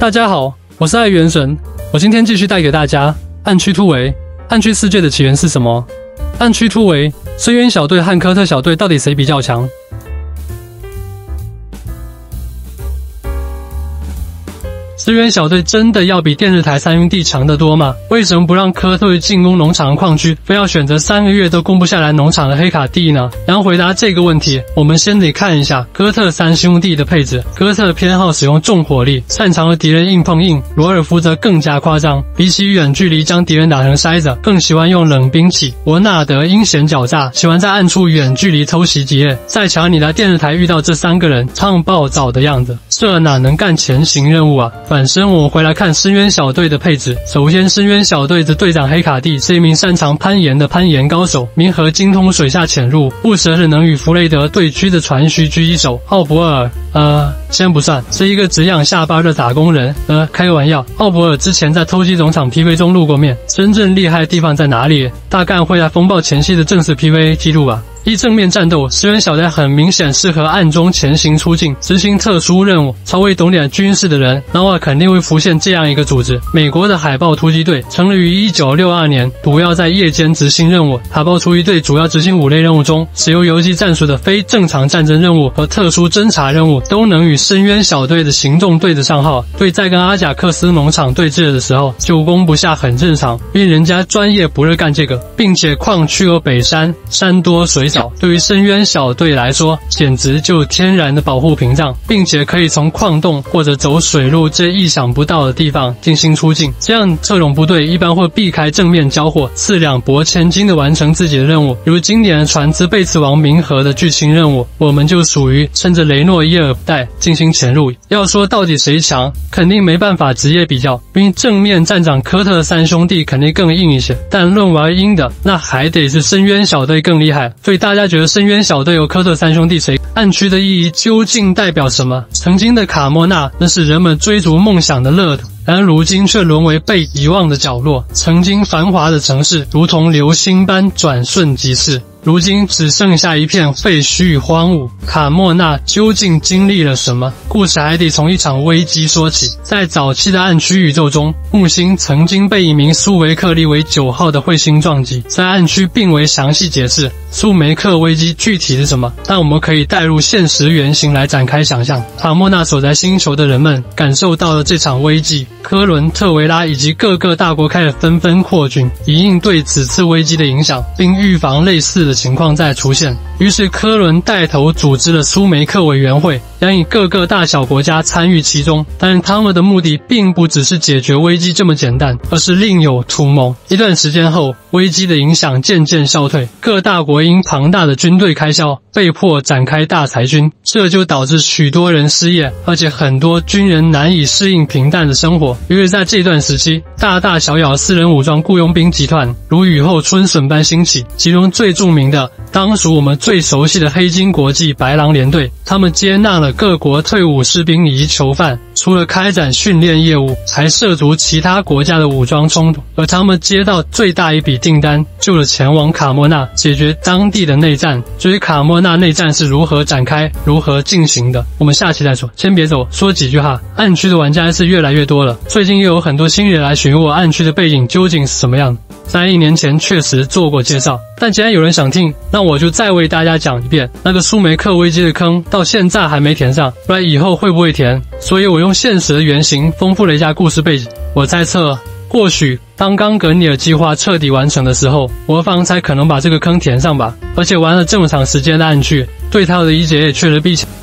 大家好，我是爱元神，我今天继续带给大家暗区突围。暗区世界的起源是什么？暗区突围，深渊小队和科特小队到底谁比较强？深渊小队真的要比电视台三兄弟强得多吗？为什么不让科特进攻农场矿区，非要选择3个月都攻不下来农场的黑卡蒂呢？然后回答这个问题，我们先得看一下哥特三兄弟的配置。哥特偏好使用重火力，擅长和敌人硬碰硬；罗尔夫则更加夸张，比起远距离将敌人打成筛子，更喜欢用冷兵器。伯纳德阴险狡诈，喜欢在暗处远距离偷袭敌人。再瞧你来电视台遇到这3个人，他们暴躁的样子，这哪能干前行任务啊？反身我们回来看深渊小队的配置。首先，深渊小队的队长黑卡蒂是一名擅长攀岩的攀岩高手，冥河精通水下潜入，不时是能与弗雷德对狙的传须狙击手。奥伯尔，先不算，是一个只养下巴的打工人。开个玩笑，奥伯尔之前在偷鸡农场 PV 中露过面，真正厉害的地方在哪里？大概会在风暴前夕的正式 PV 记录吧。一正面战斗，深渊小队很明显适合暗中前行出境，执行特殊任务。稍微懂点军事的人，脑海肯定会浮现这样一个组织：美国的海豹突击队，成立于1962年，主要在夜间执行任务。海豹突击队主要执行5类任务中，使用游击战术的非正常战争任务和特殊侦察任务，都能与深渊小队的行动对得上号。对，在跟阿贾克斯农场对峙的时候，就攻不下很正常，因为人家专业不热干这个，并且矿区有北山，山多水少，对于深渊小队来说，简直就天然的保护屏障，并且可以从矿洞或者走水路这意想不到的地方进行出境。这样特种部队一般会避开正面交火，四两拨千斤的完成自己的任务。如经典的船只贝茨王冥河的剧情任务，我们就属于趁着雷诺耶尔带进行潜入。要说到底谁强，肯定没办法职业比较，因为正面站长科特三兄弟肯定更硬一些，但论玩阴的，那还得是深渊小队更厉害。所以大家觉得深渊小队有科特三兄弟谁？暗区的意义究竟代表什么？曾经的卡莫纳，那是人们追逐梦想的乐土，然如今却沦为被遗忘的角落。曾经繁华的城市，如同流星般转瞬即逝，如今只剩下一片废墟与荒芜。卡莫纳究竟经历了什么？故事还得从一场危机说起。在早期的暗区宇宙中，木星曾经被一名苏维克列为9号的彗星撞击，在暗区并未详细解释苏梅克危机具体是什么，但我们可以带入现实原型来展开想象。卡莫纳所在星球的人们感受到了这场危机，科伦、特维拉以及各个大国开始纷纷扩军，以应对此次危机的影响，并预防类似的情况再出现。于是科伦带头组织了苏梅克委员会，将以各个大小国家参与其中，但是他们的目的并不只是解决危机这么简单，而是另有图谋。一段时间后，危机的影响渐渐消退，各大国因庞大的军队开销被迫展开大裁军，这就导致许多人失业，而且很多军人难以适应平淡的生活。于是在这段时期，大大小小私人武装雇佣兵集团如雨后春笋般兴起，其中最著名的当属我们最熟悉的黑金国际白狼联队。他们接纳了各国退伍士兵以及囚犯，除了开展训练业务，还涉足其他国家的武装冲突。而他们接到最大一笔订单，就是前往卡莫纳解决当地的内战。至于卡莫纳内战是如何展开、如何进行的，我们下期再说。先别走，说几句哈。暗区的玩家是越来越多了，最近又有很多新人来询问我暗区的背景究竟是什么样的。在1年前确实做过介绍，但既然有人想听，那我就再为大家讲一遍。那个苏梅克危机的坑到现在还没填上，不然以后会不会填？所以我用现实的原型丰富了一下故事背景。我猜测，或许当冈格尼尔计划彻底完成的时候，魔方才可能把这个坑填上吧。而且玩了这么长时间的暗区，对他的理解也确实比起